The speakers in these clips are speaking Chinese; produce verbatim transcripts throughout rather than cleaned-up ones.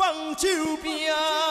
放手拼。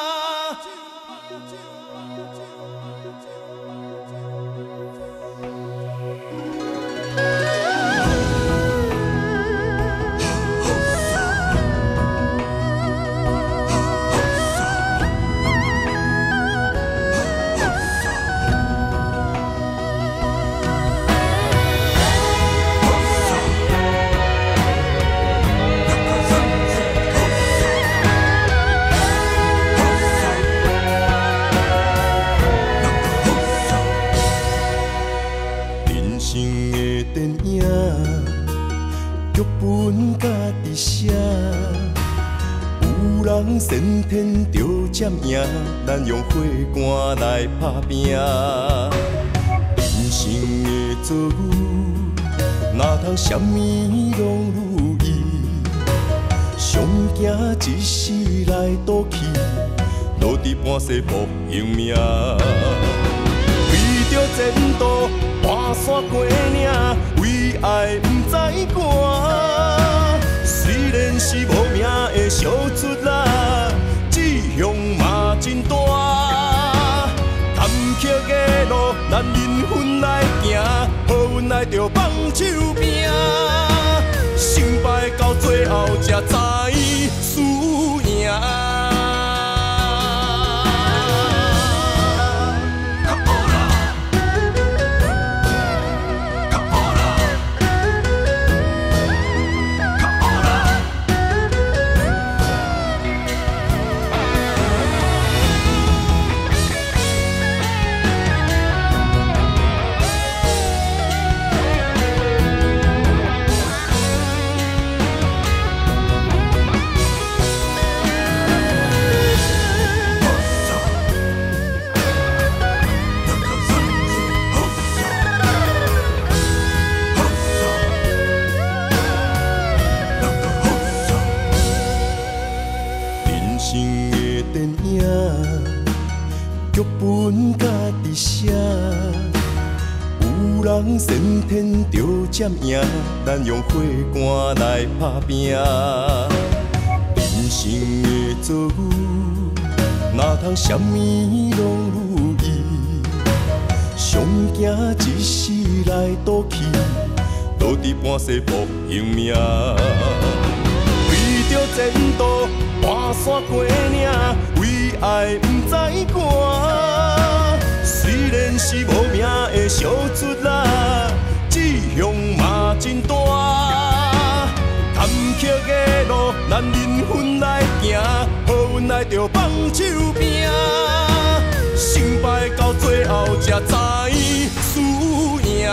先天就占赢，咱用火竿来打拼。人生的遭遇，哪通什么拢如意？上惊一世来赌气，落伫半世搏性命。为着前途，跋山过岭，为爱不知寒。虽然是无名的小卒啦，志向嘛真大。坎坷的路，咱认份来行，好运来着放手拼。成败到最后才知输赢。先天就占赢，咱用火竿来打拼。人生的遭遇，哪通什么拢如意？上惊一世来赌气，落伫半世搏性命。为着前途，跋山过岭，为爱不知寒。虽然是无名的小卒啦，志向嘛真大。坎坷的路，咱认份来行，好运来着放手拼。成败到最后才知输赢。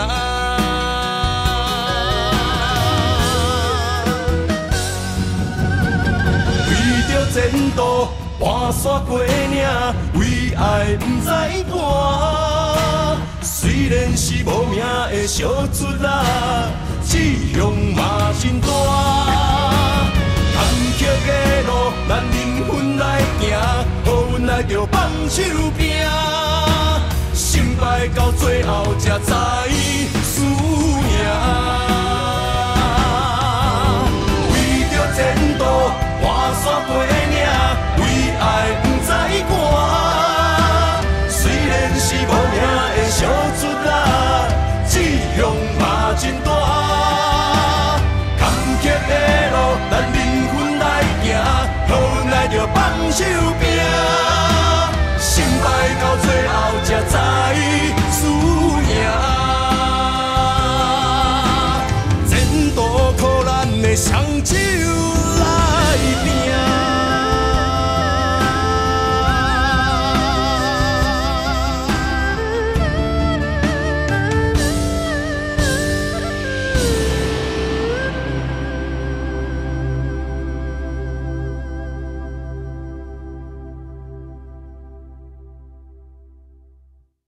为着前途，跋山过岭，为爱不知寒。虽然是无名的小卒啦，志向嘛真大。坎坷的路，咱认份来行，好运来着放手拼。成败到最后才知输赢。为着前途，跋山过岭，为爱不知寒。虽然是无名的小卒啦，志向嘛真大。坎坷的路，咱认份来行，好运来着放手拼。